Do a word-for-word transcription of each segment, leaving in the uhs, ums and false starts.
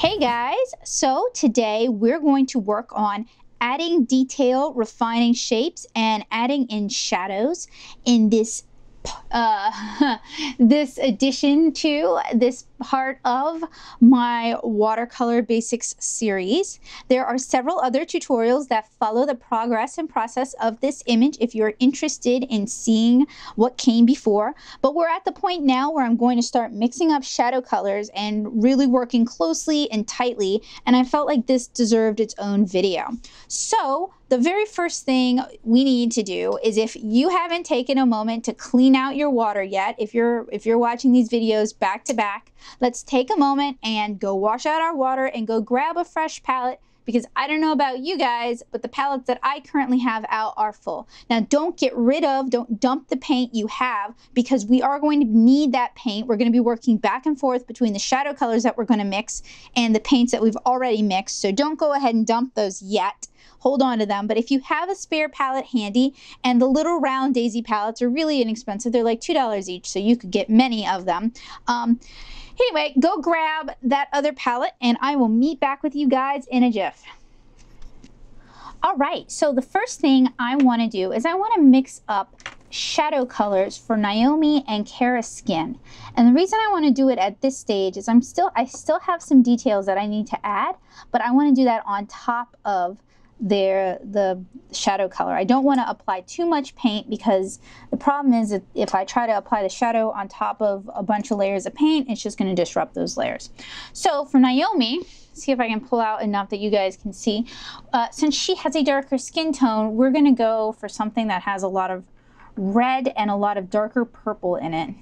Hey guys, so today we're going to work on adding detail, refining shapes, and adding in shadows in this uh, this addition to this part of my Watercolor Basics series. There are several other tutorials that follow the progress and process of this image if you're interested in seeing what came before. But we're at the point now where I'm going to start mixing up shadow colors and really working closely and tightly, and I felt like this deserved its own video. So the very first thing we need to do is, if you haven't taken a moment to clean out your water yet, if you're if you're watching these videos back to back, let's take a moment and go wash out our water and go grab a fresh palette, because I don't know about you guys, but the palettes that I currently have out are full. Now don't get rid of, don't dump the paint you have, because we are going to need that paint. We're going to be working back and forth between the shadow colors that we're going to mix and the paints that we've already mixed. So don't go ahead and dump those yet. Hold on to them. But if you have a spare palette handy, and the little round daisy palettes are really inexpensive, they're like two dollars each, so you could get many of them. Um, anyway, go grab that other palette and I will meet back with you guys in a jiff. All right, so the first thing I want to do is I want to mix up shadow colors for Naomi and Kara's skin. And the reason I want to do it at this stage is I'm still I still have some details that I need to add, but I want to do that on top of their the shadow color. I don't want to apply too much paint, because the problem is that if I try to apply the shadow on top of a bunch of layers of paint, it's just going to disrupt those layers. So for Naomi, see if I can pull out enough that you guys can see. Uh, since she has a darker skin tone, we're going to go for something that has a lot of red and a lot of darker purple in it.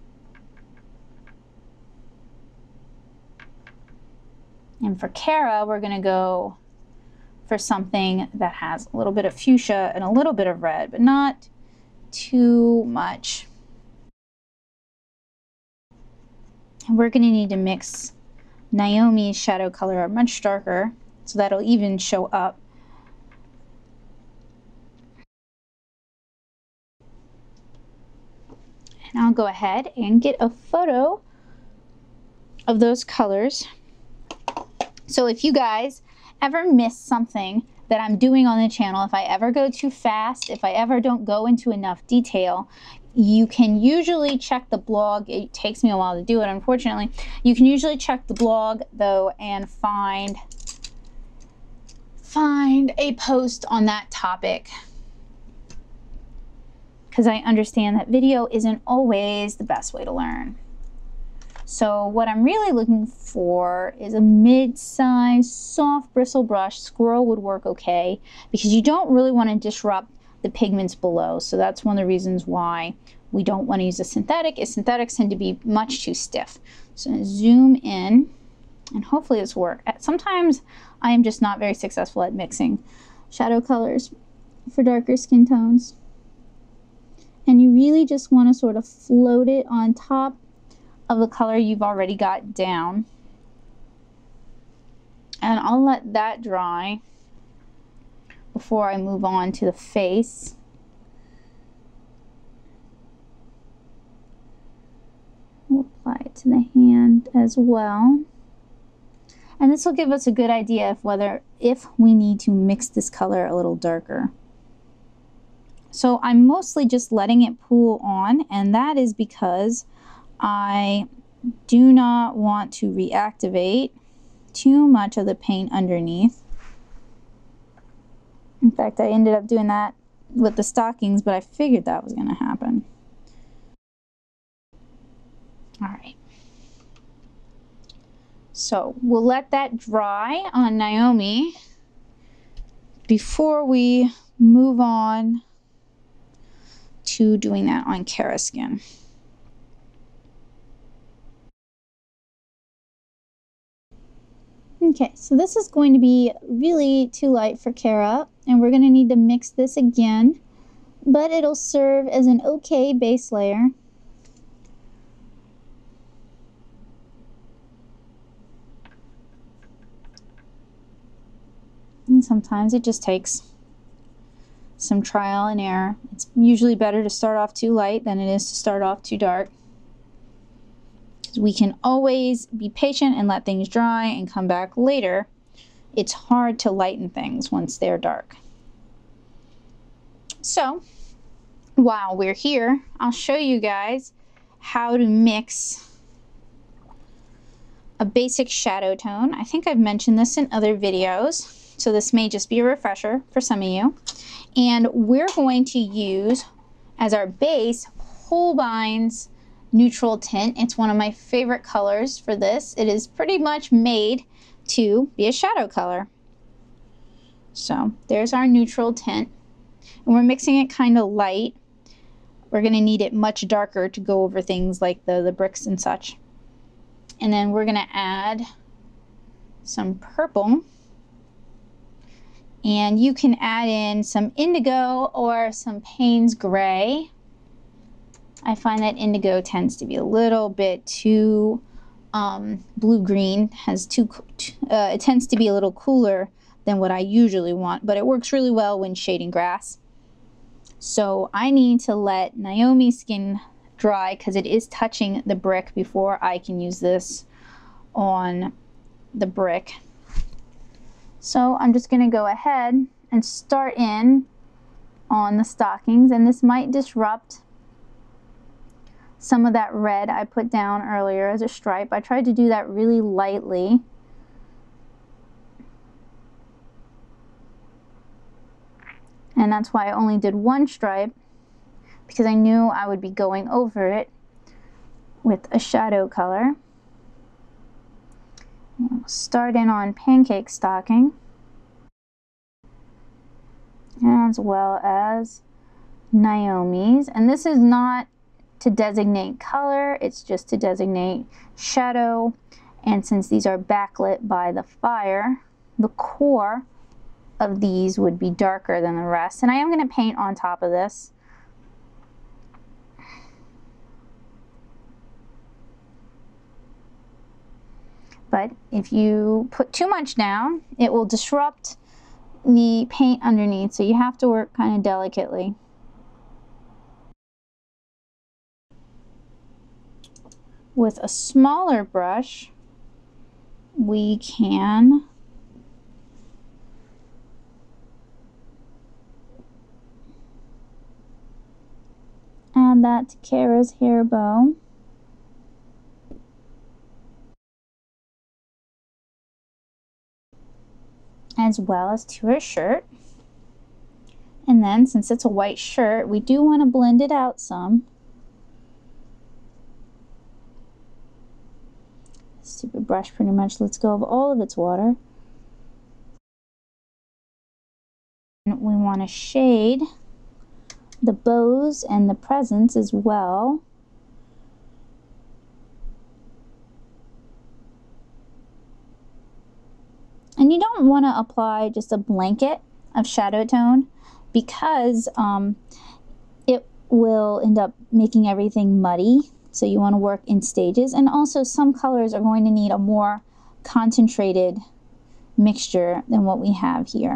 And for Kara, we're going to go for something that has a little bit of fuchsia and a little bit of red, but not too much. And we're going to need to mix Naomi's shadow color much darker, so that'll even show up. And I'll go ahead and get a photo of those colors. So if you guys ever miss something that I'm doing on the channel, if I ever go too fast, if I ever don't go into enough detail, you can usually check the blog. It takes me a while to do it, unfortunately. You can usually check the blog though and find find a post on that topic, because I understand that video isn't always the best way to learn. So what I'm really looking for is a mid-size soft bristle brush. Squirrel would work okay, because you don't really want to disrupt the pigments below. So that's one of the reasons why we don't want to use a synthetic, is synthetics tend to be much too stiff. So I'm going to zoom in and hopefully this works. Sometimes I am just not very successful at mixing shadow colors for darker skin tones. And you really just want to sort of float it on top of the color you've already got down. And I'll let that dry before I move on to the face. We'll apply it to the hand as well. And this will give us a good idea of whether if we need to mix this color a little darker. So I'm mostly just letting it pool on, and that is because I do not want to reactivate too much of the paint underneath. In fact, I ended up doing that with the stockings, but I figured that was going to happen. All right. So we'll let that dry on Naomi before we move on to doing that on Kara's skin. Okay, so this is going to be really too light for Kara, and we're going to need to mix this again, but it'll serve as an okay base layer. And sometimes it just takes some trial and error. It's usually better to start off too light than it is to start off too dark. because we can always be patient and let things dry and come back later. It's hard to lighten things once they're dark. So while we're here, I'll show you guys how to mix a basic shadow tone. I think I've mentioned this in other videos, so this may just be a refresher for some of you. And we're going to use as our base Holbein's neutral tint. It's one of my favorite colors for this. It is pretty much made to be a shadow color. So there's our neutral tint, and we're mixing it kind of light. We're going to need it much darker to go over things like the, the bricks and such. And then we're going to add some purple. And you can add in some indigo or some Payne's gray. I find that indigo tends to be a little bit too um, blue-green. Has too, uh, it tends to be a little cooler than what I usually want, but it works really well when shading grass. So I need to let Naomi's skin dry because it is touching the brick before I can use this on the brick. So I'm just going to go ahead and start in on the stockings, and this might disrupt some of that red I put down earlier as a stripe. I tried to do that really lightly. And that's why I only did one stripe, because I knew I would be going over it with a shadow color. We'll start in on Pancake Stocking, as well as Naomi's. And this is not to designate color, it's just to designate shadow. And since these are backlit by the fire, the core of these would be darker than the rest. And I am going to paint on top of this. But if you put too much down, it will disrupt the paint underneath, so you have to work kind of delicately. With a smaller brush, we can add that to Kara's hair bow. As well as to her shirt. And then, since it's a white shirt, we do want to blend it out some. Stupid brush pretty much lets go of all of its water. And we want to shade the bows and the presents as well. And you don't want to apply just a blanket of shadow tone, because um, it will end up making everything muddy. So you want to work in stages. And also some colors are going to need a more concentrated mixture than what we have here.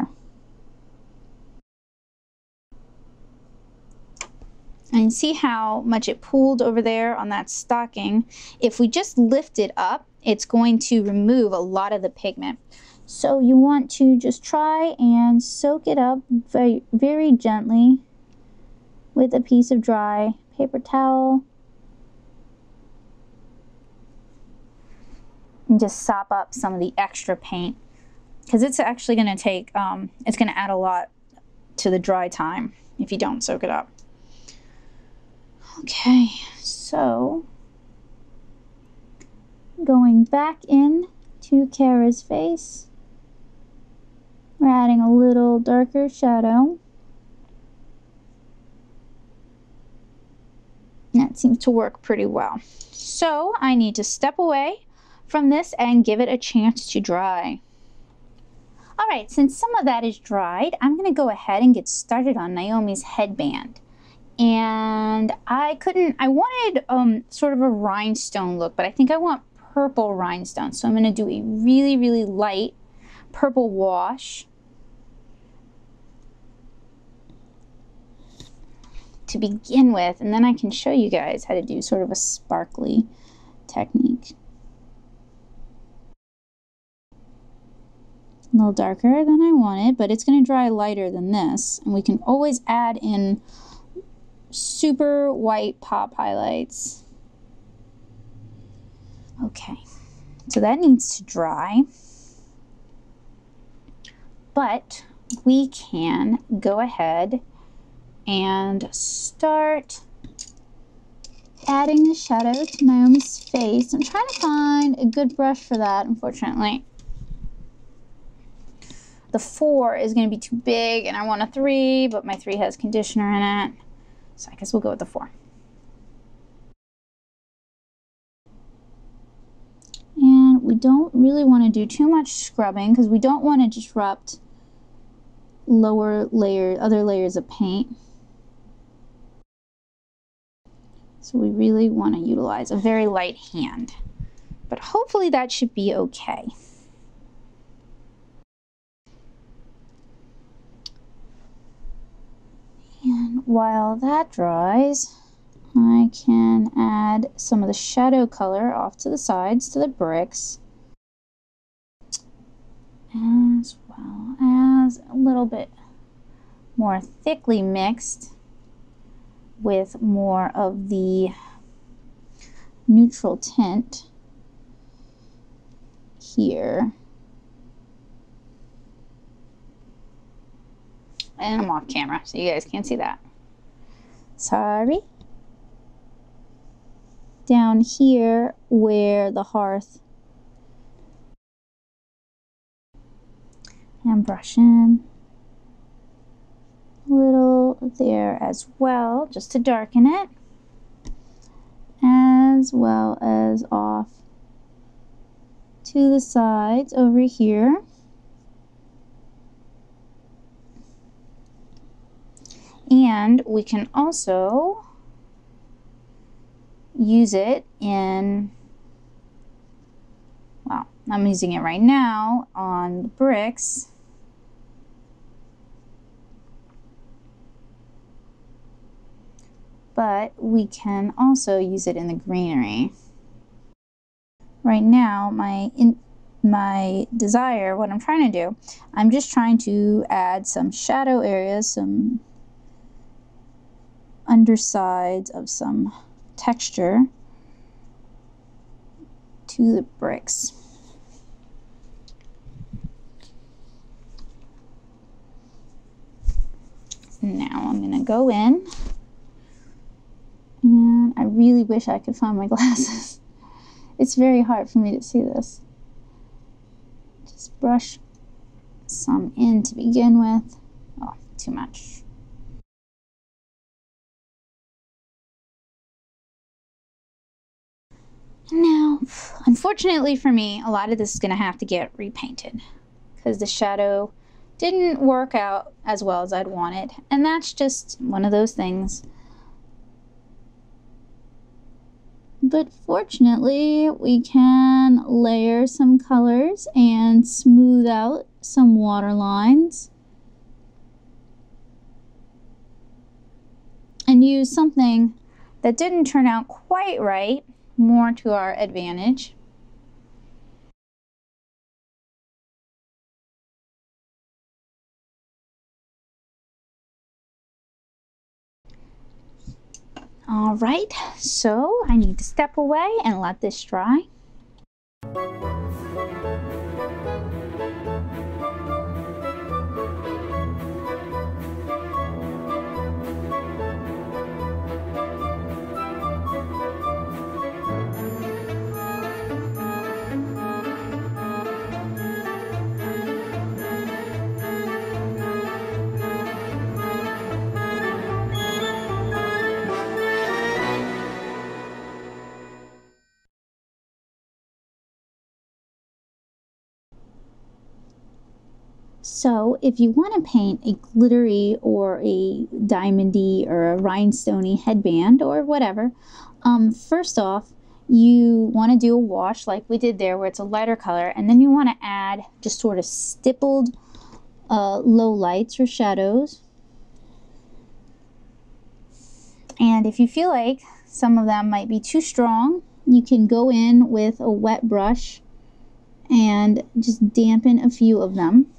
And see how much it pooled over there on that stocking? If we just lift it up, it's going to remove a lot of the pigment. So you want to just try and soak it up very, very gently with a piece of dry paper towel. And just sop up some of the extra paint, because it's actually going to take, um, it's going to add a lot to the dry time if you don't soak it up. Okay, so going back in to Kara's face. We're adding a little darker shadow. That seems to work pretty well. So I need to step away from this and give it a chance to dry. All right, since some of that is dried, I'm gonna go ahead and get started on Naomi's headband. And I couldn't, I wanted um, sort of a rhinestone look, but I think I want purple rhinestone. So I'm gonna do a really, really light purple wash to begin with, and then I can show you guys how to do sort of a sparkly technique. A little darker than I wanted, but it's going to dry lighter than this. And we can always add in super white pop highlights. Okay, so that needs to dry. But we can go ahead and start adding the shadow to Naomi's face. I'm trying to find a good brush for that, unfortunately. The four is going to be too big, and I want a three, but my three has conditioner in it. So I guess we'll go with the four. And we don't really want to do too much scrubbing because we don't want to disrupt lower layer, other layers of paint. So we really want to utilize a very light hand. But hopefully that should be okay. And while that dries, I can add some of the shadow color off to the sides to the bricks, as well as a little bit more thickly mixed with more of the neutral tint here. And I'm off camera, so you guys can't see that. Sorry. Down here where the hearth. And brush in a little there as well, just to darken it. As well as off to the sides over here. And we can also use it in, well, I'm using it right now on the bricks. But we can also use it in the greenery. Right now, my in my desire, what I'm trying to do, I'm just trying to add some shadow areas, some undersides of some texture to the bricks. Now I'm gonna go in, and I really wish I could find my glasses. It's very hard for me to see this. Just brush some in to begin with. Oh, too much. Now, unfortunately for me, a lot of this is going to have to get repainted because the shadow didn't work out as well as I'd wanted. And that's just one of those things. But fortunately, we can layer some colors and smooth out some water lines. And use something that didn't turn out quite right, more to our advantage. All right, so I need to step away and let this dry. So if you want to paint a glittery or a diamondy or a rhinestoney headband or whatever, um, first off, you want to do a wash like we did there where it's a lighter color, and then you want to add just sort of stippled uh, low lights or shadows. And if you feel like some of them might be too strong You can go in with a wet brush and just dampen a few of them.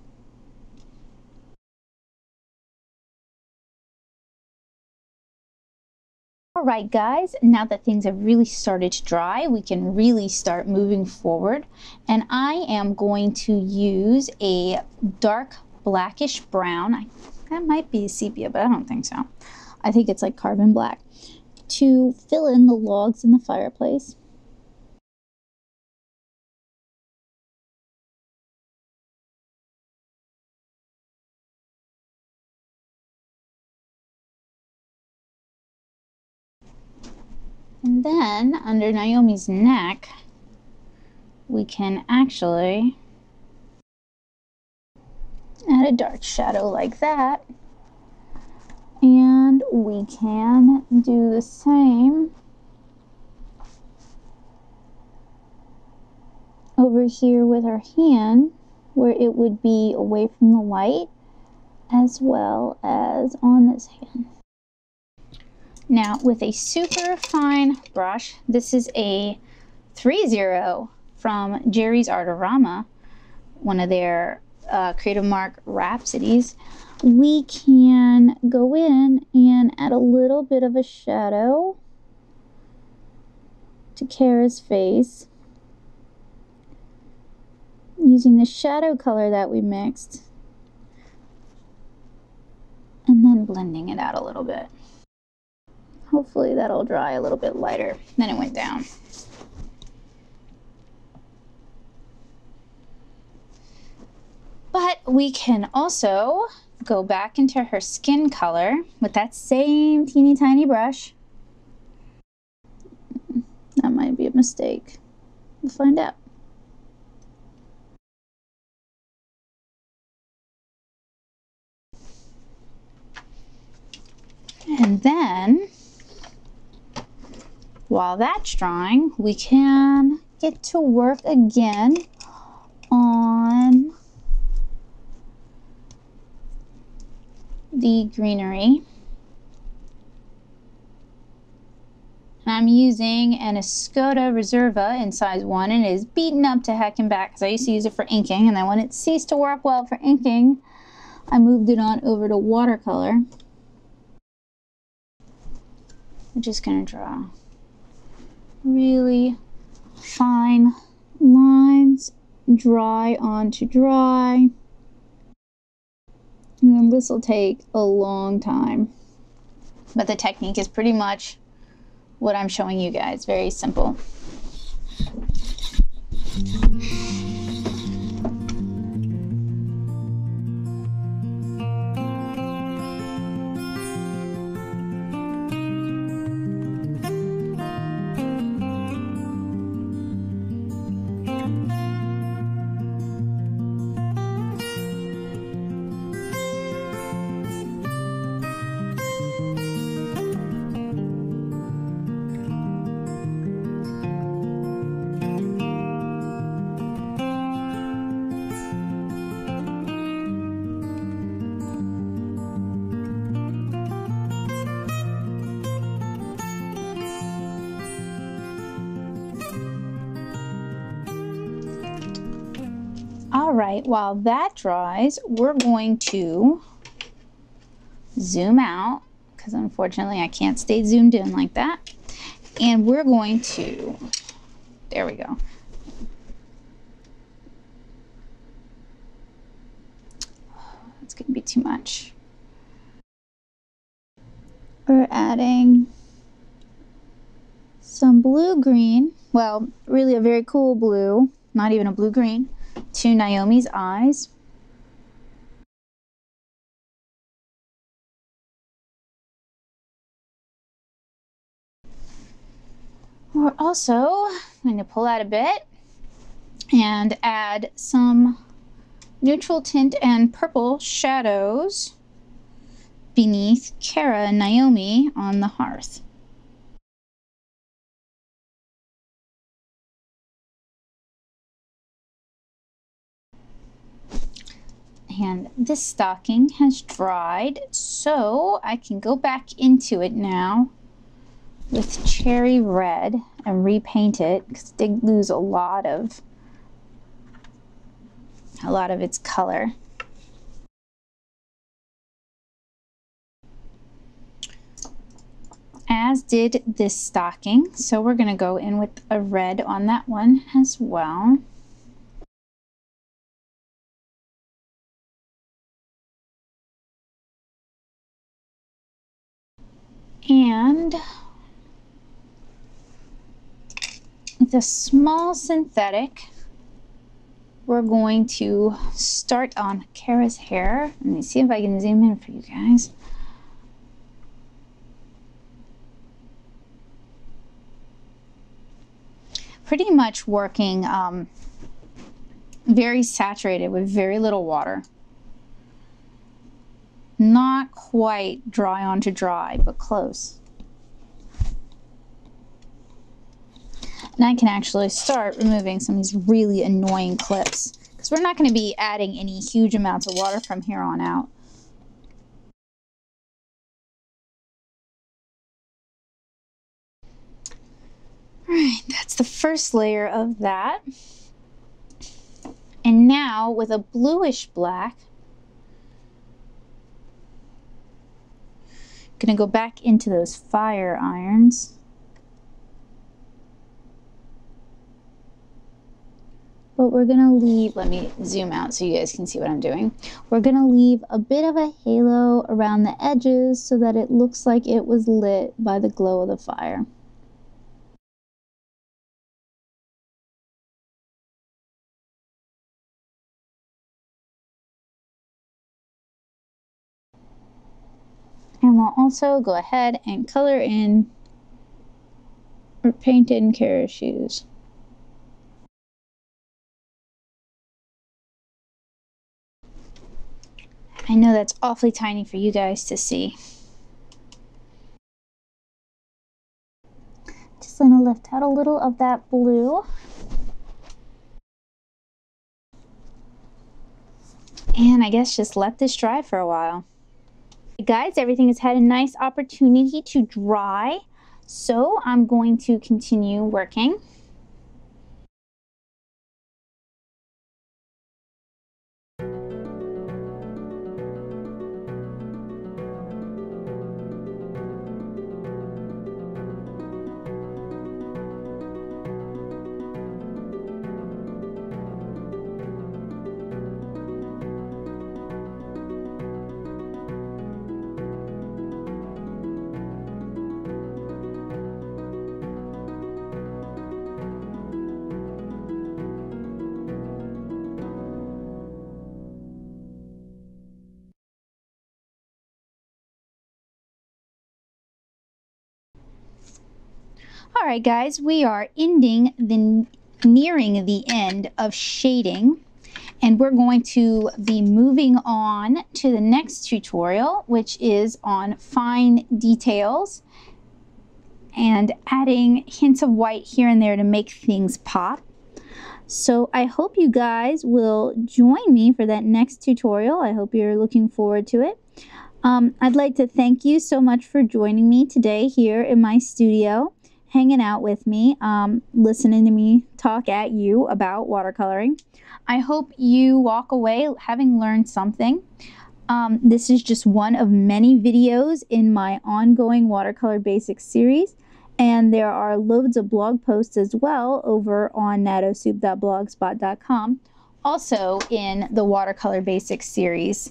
All right, guys, now that things have really started to dry, we can really start moving forward. And I am going to use a dark blackish brown. I, that might be sepia, but I don't think so. I think it's like carbon black, to fill in the logs in the fireplace. And then under Naomi's neck, we can actually add a dark shadow like that. And we can do the same over here with our hand, where it would be away from the light, as well as on this hand. Now with a super fine brush, this is a three zero from Jerry's Artorama, one of their uh, Creative Mark Rhapsodies, we can go in and add a little bit of a shadow to Kara's face using the shadow color that we mixed, and then blending it out a little bit. Hopefully that'll dry a little bit lighter than it went down. But we can also go back into her skin color with that same teeny tiny brush. That might be a mistake. We'll find out. And then, while that's drying, we can get to work again on the greenery. And I'm using an Escoda Reserva in size one, and it is beaten up to heck and back because I used to use it for inking, and then when it ceased to work well for inking, I moved it on over to watercolor. I'm just going to draw really fine lines, dry onto dry. And this will take a long time. But the technique is pretty much what I'm showing you guys. Very simple. All right, while that dries, we're going to zoom out, because unfortunately I can't stay zoomed in like that. And we're going to, there we go. That's going to be too much. We're adding some blue-green, well, really a very cool blue, not even a blue-green, to Naomi's eyes. We're also going to pull out a bit and add some neutral tint and purple shadows beneath Kara and Naomi on the hearth. And this stocking has dried, so I can go back into it now with cherry red and repaint it, because it did lose a lot of a lot of its color. As did this stocking, so we're going to go in with a red on that one as well. And with a small synthetic, we're going to start on Kara's hair. Let me see if I can zoom in for you guys. Pretty much working um, very saturated with very little water. Not quite dry onto dry, but close. And I can actually start removing some of these really annoying clips, because we're not going to be adding any huge amounts of water from here on out. Alright, that's the first layer of that. And now with a bluish black, I'm going to go back into those fire irons. But we're going to leave, let me zoom out so you guys can see what I'm doing. We're going to leave a bit of a halo around the edges so that it looks like it was lit by the glow of the fire. And we'll also go ahead and color in or paint in Kara's shoes. I know that's awfully tiny for you guys to see. Just gonna lift out a little of that blue. And I guess just let this dry for a while. Guys, everything has had a nice opportunity to dry, so I'm going to continue working. All right, guys, we are ending the nearing the end of shading, and we're going to be moving on to the next tutorial, which is on fine details and adding hints of white here and there to make things pop. So I hope you guys will join me for that next tutorial. I hope you're looking forward to it. Um, I'd like to thank you so much for joining me today here in my studio, hanging out with me, um, listening to me talk at you about watercoloring. I hope you walk away having learned something. Um, this is just one of many videos in my ongoing Watercolor Basics series, and there are loads of blog posts as well over on natosoup dot blogspot dot com, also in the Watercolor Basics series.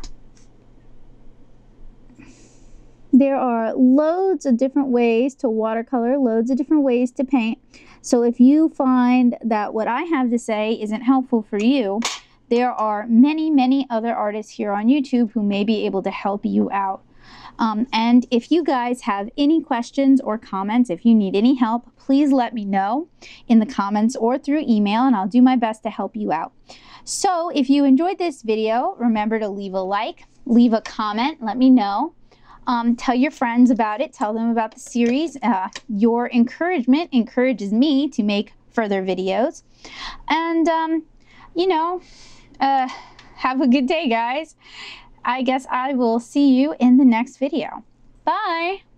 There are loads of different ways to watercolor, loads of different ways to paint. So if you find that what I have to say isn't helpful for you, there are many, many other artists here on YouTube who may be able to help you out. Um, and if you guys have any questions or comments, if you need any help, please let me know in the comments or through email, and I'll do my best to help you out. So if you enjoyed this video, remember to leave a like, leave a comment, let me know. Um, tell your friends about it. Tell them about the series. Uh, your encouragement encourages me to make further videos. And, um, you know, uh, have a good day, guys. I guess I will see you in the next video. Bye.